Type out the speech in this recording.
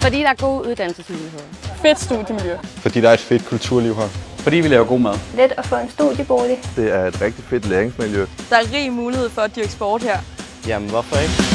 Fordi der er gode uddannelsesmuligheder. Fedt studiemiljø. Fordi der er et fedt kulturliv her. Fordi vi laver god mad. Let at få en studiebolig. Det er et rigtig fedt læringsmiljø. Der er rig mulighed for at dyrke sport her. Jamen, hvorfor ikke?